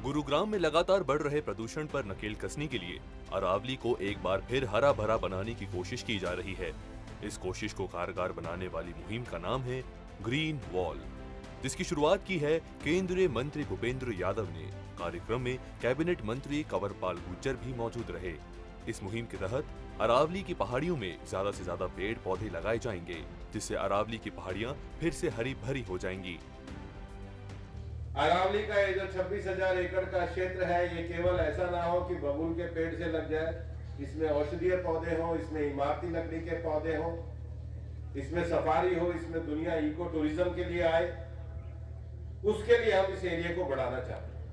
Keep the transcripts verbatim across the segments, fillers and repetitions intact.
गुरुग्राम में लगातार बढ़ रहे प्रदूषण पर नकेल कसने के लिए अरावली को एक बार फिर हरा भरा बनाने की कोशिश की जा रही है। इस कोशिश को कारगर बनाने वाली मुहिम का नाम है ग्रीन वॉल, जिसकी शुरुआत की है केंद्रीय मंत्री भूपेंद्र यादव ने। कार्यक्रम में कैबिनेट मंत्री कंवरपाल गुर्जर भी मौजूद रहे। इस मुहिम के तहत अरावली की पहाड़ियों में ज्यादा से ज्यादा पेड़ पौधे लगाए जाएंगे, जिससे अरावली की पहाड़ियां फिर से हरी भरी हो जाएंगी। अरावली का ये जो छब्बीस हजार एकड़ का क्षेत्र है, ये केवल ऐसा ना हो कि बबूल के पेड़ से लग जाए। इसमें औषधीय पौधे हो, इसमें इमारती लकड़ी के पौधे हो, इसमें सफारी हो, इसमें दुनिया इको टूरिज्म के लिए आए। उसके लिए हम इस एरिया को बढ़ाना चाहते हैं।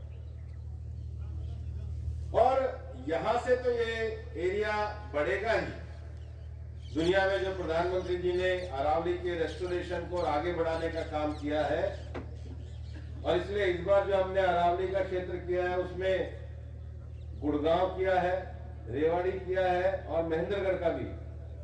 और यहां से तो ये एरिया बढ़ेगा ही। दुनिया में जो प्रधानमंत्री जी ने अरावली के रेस्टोरेशन को आगे बढ़ाने का काम किया है, और इसलिए इस बार जो हमने अरावली का क्षेत्र किया है उसमें गुड़गांव किया है, रेवाड़ी किया है और महेंद्रगढ़ का भी,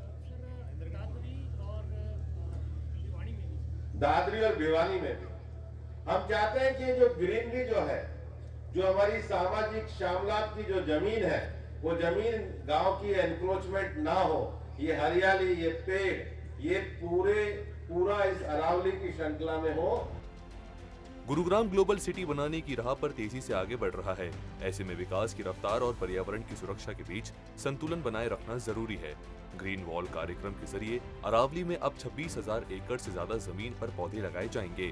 दादरी और भिवानी में भी। हम चाहते हैं कि जो ग्रीनरी जो है, जो हमारी सामाजिक श्यामलात की जो जमीन है, वो जमीन गांव की एनक्रोचमेंट ना हो। ये हरियाली, ये पेड़, ये पूरे पूरा इस अरावली की श्रृंखला में हो। गुरुग्राम ग्लोबल सिटी बनाने की राह पर तेजी से आगे बढ़ रहा है। ऐसे में विकास की रफ्तार और पर्यावरण की सुरक्षा के बीच संतुलन बनाए रखना जरूरी है। ग्रीन वॉल कार्यक्रम के जरिए अरावली में अब छब्बीस हजार एकड़ से ज्यादा जमीन पर पौधे लगाए जाएंगे।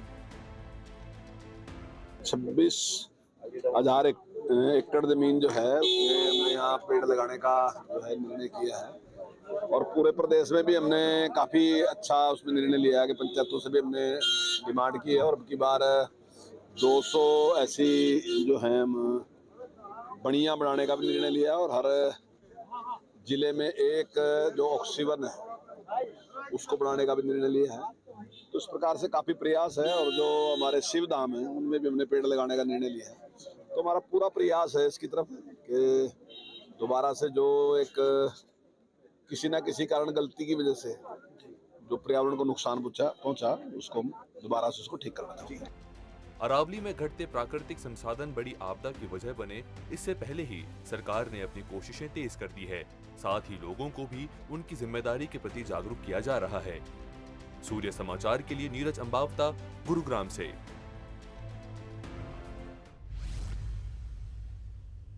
छब्बीस हजार एकड़ जमीन जो है, हमने यहाँ पेड़ लगाने का जो है निर्णय किया है, और पूरे प्रदेश में भी हमने काफी अच्छा उसमें निर्णय लिया है कि पंचायतों से भी हमने डिमांड की है। और अब की बार दो सौ ऐसी जो है बढ़िया बनाने का भी निर्णय लिया है, और हर जिले में एक जो ऑक्सीवन है उसको बनाने का भी निर्णय लिया है। तो इस प्रकार से काफी प्रयास है, और जो हमारे शिव धाम है उनमें भी हमने पेड़ लगाने का निर्णय लिया है। तो हमारा पूरा प्रयास है इसकी तरफ कि दोबारा से जो एक किसी ना किसी कारण गलती की वजह से जो पर्यावरण को नुकसान पहुंचा पहुंचा उसको दोबारा से उसको ठीक करना चाहिए। अरावली में घटते प्राकृतिक संसाधन बड़ी आपदा की वजह बने, इससे पहले ही सरकार ने अपनी कोशिशें तेज कर दी है। साथ ही लोगों को भी उनकी जिम्मेदारी के प्रति जागरूक किया जा रहा है। सूर्य समाचार के लिए नीरज अंबावता, गुरुग्राम से।